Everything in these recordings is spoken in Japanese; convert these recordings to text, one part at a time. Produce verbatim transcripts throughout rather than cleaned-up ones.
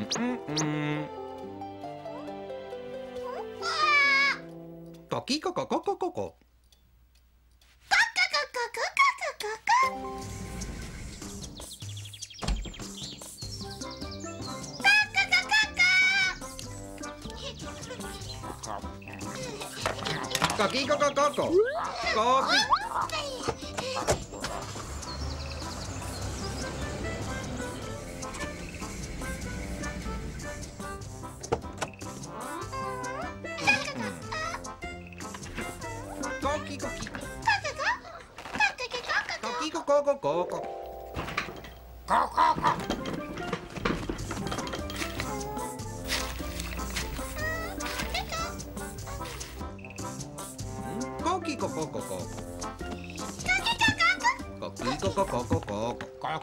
コキココココココ。コキココココ。コキ。コキコキ。コキコココココ。コキココココ。コキコココココ。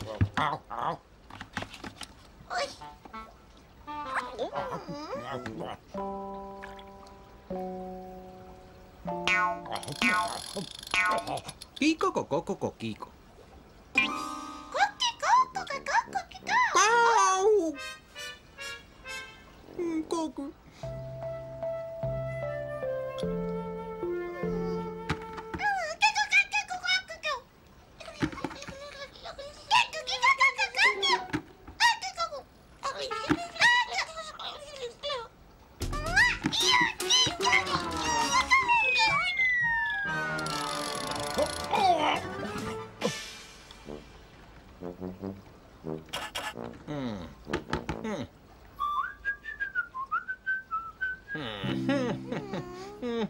キコココココキコ。コク。うんうんうん。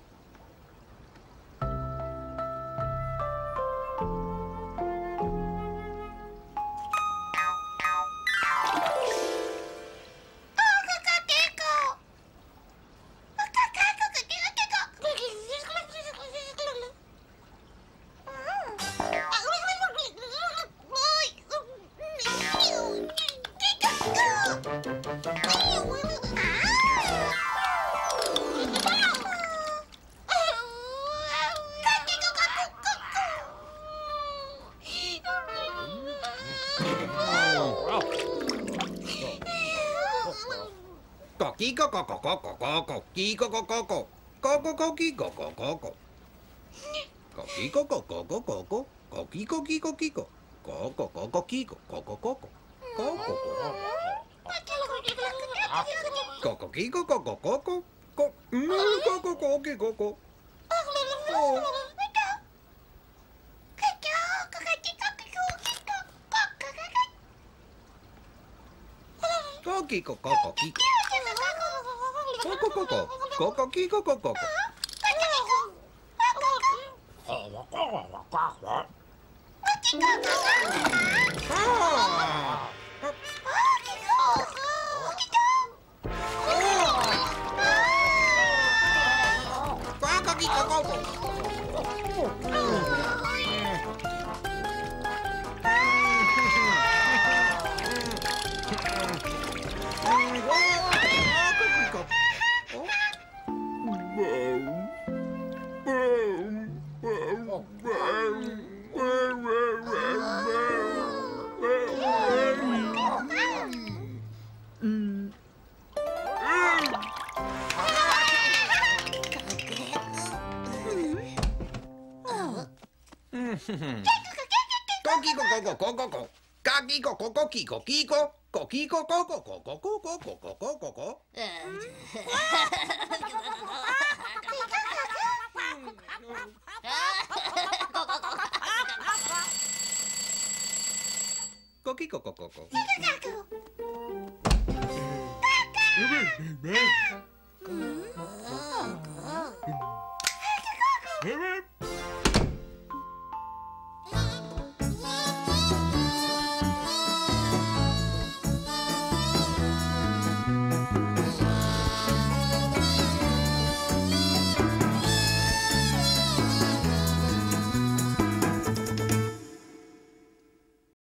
コキコココココココキコココココココキコココココキコココココココキコキコキコココココキコココココココココキココココココうんコココキコココキコココキコココココココキコココココキココココココカキコココキコキココキコココココココココココココキココココ